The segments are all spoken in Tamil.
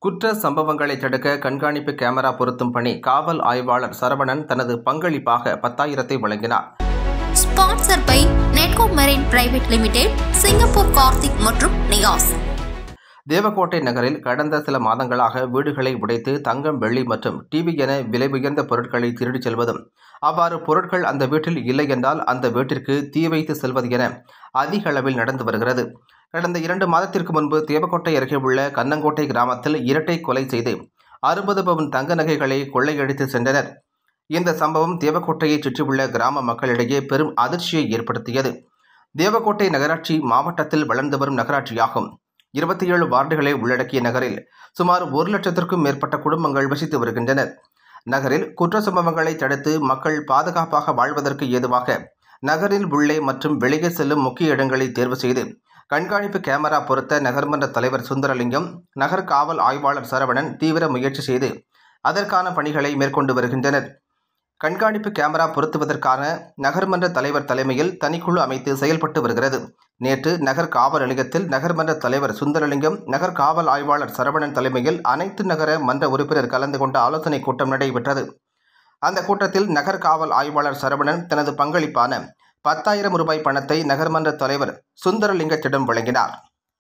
குற்ற சம்பவங்களை தடுக்க கண்காணிப்பு கேமரா பொருத்தும் பணி காவல் ஆய்வாளர் சரவணன் தனது பங்களிப்பாக 10,000 வழங்கினார். Sponsor by Netco marine private limited, Singapore Karthik மற்றும் நியாஸ். தேவக்கோட்டை நகரில் கடந்த சில மாதங்களாக வீடுகளை உடைத்து தங்கம், வெள்ளி மற்றும் டிவி என விலை உயர்ந்த பொருட்களை திருடிச் செல்வதும், அவ்வாறு பொருட்கள் அந்த வீட்டில் இல்லை என்றால் அந்த வீட்டிற்கு தீ வைத்து செல்வது என அதிக அளவில் நடந்து வருகிறது. கடந்த 2 மாதத்திற்கு முன்பு தேவக்கோட்டை அருகே உள்ள கண்ணங்கோட்டை கிராமத்தில் இரட்டை கொலை செய்து 60 பவுன் தங்க நகைகளை கொள்ளையடித்து சென்றனர். இந்த சம்பவம் தேவக்கோட்டையை சுற்றியுள்ள கிராம மக்களிடையே பெரும் அதிர்ச்சியை ஏற்படுத்தியது. தேவக்கோட்டை நகராட்சி மாவட்டத்தில் வளர்ந்து வரும் நகராட்சியாகும். 27 வார்டுகளை உள்ளடக்கிய நகரில் சுமார் 1 லட்சத்திற்கும் மேற்பட்ட குடும்பங்கள் வசித்து வருகின்றனர். நகரில் குற்ற சம்பவங்களை தடுத்து மக்கள் பாதுகாப்பாக வாழ்வதற்கு ஏதுவாக நகரில் உள்ளே மற்றும் வெளியே செல்லும் முக்கிய இடங்களை தேர்வு செய்து கண்காணிப்பு கேமரா பொருத்த நகர்மன்ற தலைவர் சுந்தரலிங்கம், நகர் காவல் ஆய்வாளர் சரவணன் தீவிர முயற்சி செய்து அதற்கான பணிகளை மேற்கொண்டு வருகின்றனர். கண்காணிப்பு கேமரா பொருத்துவதற்கான நகர்மன்ற தலைவர் தலைமையில் தனிக்குழு அமைத்து செயல்பட்டு வருகிறது. நேற்று நகர் காவல் நிலையத்தில் நகர்மன்ற தலைவர் சுந்தரலிங்கம், நகர் காவல் ஆய்வாளர் சரவணன் தலைமையில் அனைத்து நகர மன்ற உறுப்பினர் கலந்து கொண்ட ஆலோசனை கூட்டம் நடைபெற்றது. அந்த கூட்டத்தில் நகர் காவல் ஆய்வாளர் சரவணன் தனது பங்களிப்பான 10,000 ரூபாய் பணத்தை நகர்மன்ற தலைவர் சுந்தரலிங்கத்திடம் வழங்கினார்.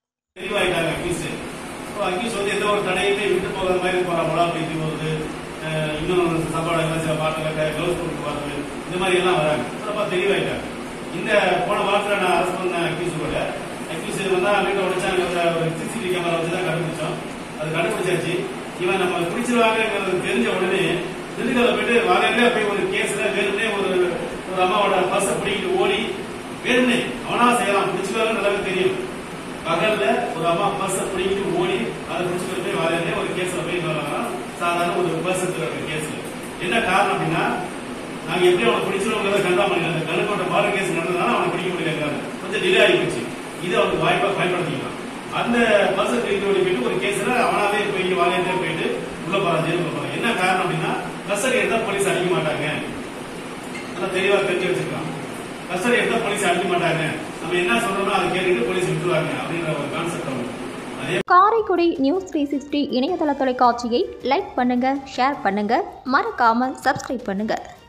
இந்த போன வாரத்தில் நான் அரசு பண்ண அக்யூஸ் கூட வீட்டை உடைச்சாங்க. ஒரு சிசிடிவி கேமரா வச்சு தான் கண்டுபிடிச்சோம். அது கண்டுபிடிச்சாச்சு. இவன் நம்ம பிடிச்சிருவாங்கிறது தெரிஞ்ச உடனே திண்டுக்கல்ல போயிட்டு வாழையிலே போய் ஒரு கேஸ்ல வேணும்னே ஒரு அம்மாவோட பர்ஸை பிடிக்கிட்டு ஓடி வேணும்னே அவனா செய்யலாம், பிடிச்சிருவாங்க நல்லாவே தெரியும். பகல்ல ஒரு அம்மா பர்ஸை பிடிக்கிட்டு ஓடி அதை பிடிச்சிட்டு போய் வாழையிலே ஒரு கேஸ்ல போய் சாதாரண ஒரு பர்ஸ் எடுத்துக்கிற கேஸ்ல என்ன காரணம் அப்படின்னா, நாங்க எப்படி அவனை பிடிச்சிருவங்க கண்டாமணி அந்த கண்ணுக்கோட்டை பாரு கேஸ் நடந்ததுனால அவனை பிடிக்க முடியல, கொஞ்சம் டிலே ஆகி போச்சு. இது அவனுக்கு வாய்ப்பா பயன்படுத்திக்கலாம். அந்த பஸ் திருப்பி ஓடி போயிட்டு ஒரு கேஸ்ல அவனாவே போய் வாழையிலே போயிட்டு உள்ள போறான், ஜெயிலுக்குள்ள போறான். என்ன காரணம் அப்படின்னா, கஸ்டடி எடுத்தா போலீஸ் அடிக்க மாட்டாங்க, நல்லா தெளிவா தெரிஞ்சு வச்சிருக்கான். கஸ்டடி எடுத்தா போலீஸ் அடிக்க மாட்டாங்க, நம்ம என்ன சொல்றோமோ அதை கேட்டுட்டு போலீஸ் விட்டுருவாங்க அப்படின்ற ஒரு கான்செப்ட் அவனுக்கு. காரைக்குடி நியூஸ் 360 இணையதள தொலைக்காட்சியை லைக் பண்ணுங்க, ஷேர் பண்ணுங்க, மறக்காம சப்ஸ்கிரைப் பண்ணுங்க.